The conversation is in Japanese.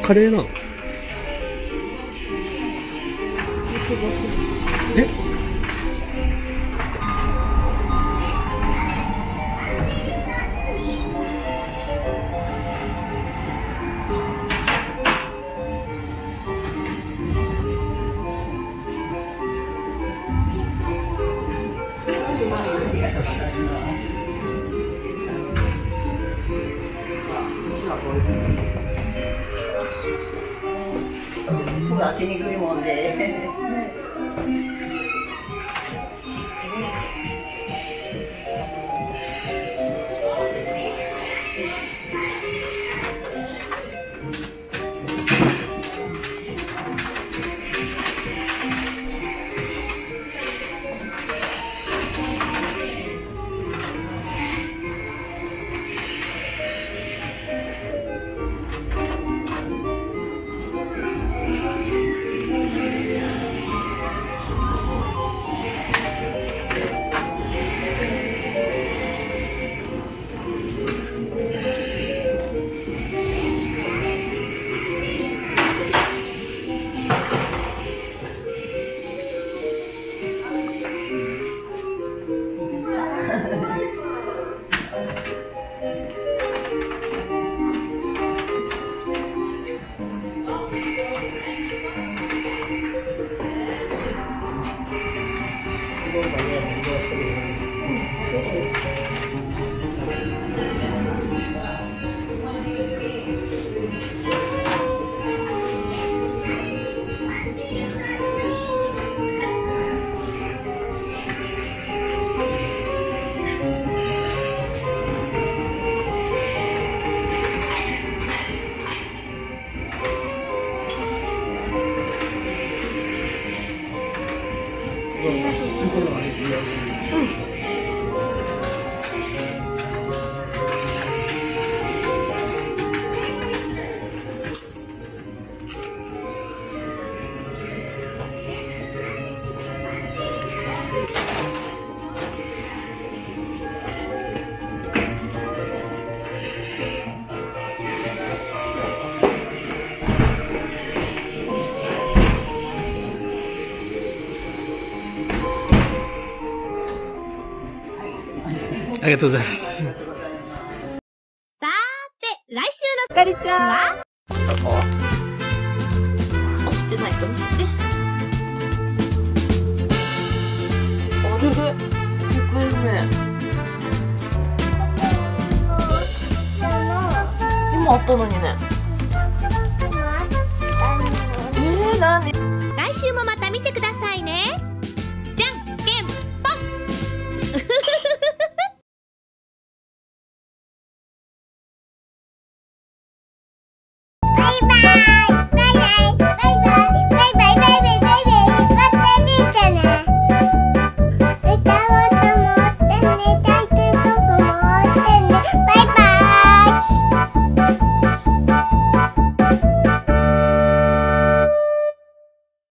カレーなの？え？ 開けにくいもんで。 ありがとうございます。 さーて、来週のひかりちゃんはどこ？押してないと見せて。あれれ、行方不明。今あったのにね。何？来週もまた見てくださいね。じゃんけんぽん。バイバイ。